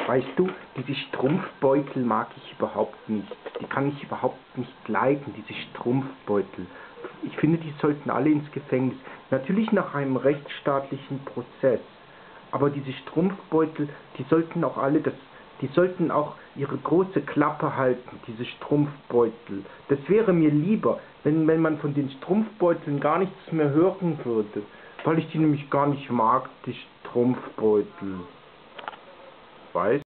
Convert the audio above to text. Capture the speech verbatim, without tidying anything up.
Weißt du, diese Strumpfbeutel mag ich überhaupt nicht. Die kann ich überhaupt nicht leiden, diese Strumpfbeutel. Ich finde, die sollten alle ins Gefängnis. Natürlich nach einem rechtsstaatlichen Prozess. Aber diese Strumpfbeutel, die sollten auch alle, das, die sollten auch ihre große Klappe halten, diese Strumpfbeutel. Das wäre mir lieber, wenn, wenn man von den Strumpfbeuteln gar nichts mehr hören würde. Weil ich die nämlich gar nicht mag, die Strumpfbeutel. Weißt